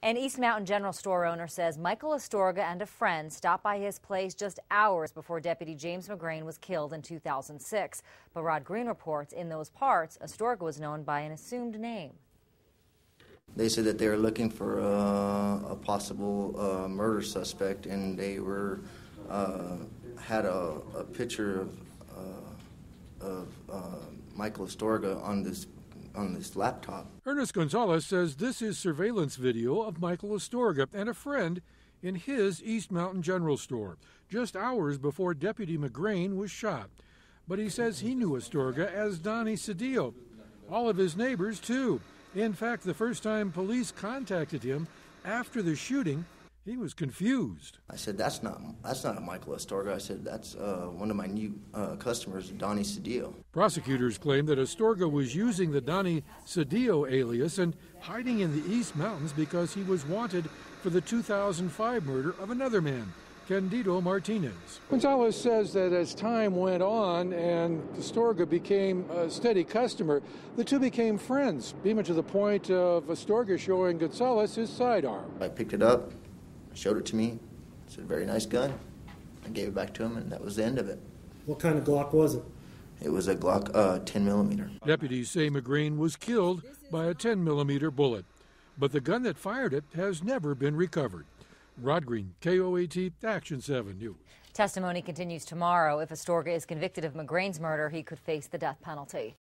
An East Mountain General Store owner says Michael Astorga and a friend stopped by his place just hours before Deputy James McGrain was killed in 2006. But Rod Green reports in those parts, Astorga was known by an assumed name. They said that they were looking for a possible murder suspect, and they were had a picture of Michael Astorga on this laptop. Ernest Gonzalez says this is surveillance video of Michael Astorga and a friend in his East Mountain General Store, just hours before Deputy McGrain was shot. But he says he knew Astorga as Donnie Cedillo. All of his neighbors, too. In fact, the first time police contacted him after the shooting, he was confused. I said, that's not a Michael Astorga. I said, that's one of my new customers, Donnie Cedillo. Prosecutors claim that Astorga was using the Donnie Cedillo alias and hiding in the East Mountains because he was wanted for the 2005 murder of another man, Candido Martinez. Gonzalez says that as time went on and Astorga became a steady customer, the two became friends, even to the point of Astorga showing Gonzalez his sidearm. I picked it up, showed it to me, said, very nice gun. I gave it back to him, and that was the end of it. What kind of Glock was it? It was a Glock 10 millimeter. Deputies say McGrain was killed by a 10 millimeter bullet, but the gun that fired it has never been recovered. Rod Green, KOAT, Action 7 News. Testimony continues tomorrow. If Astorga is convicted of McGrain's murder, he could face the death penalty.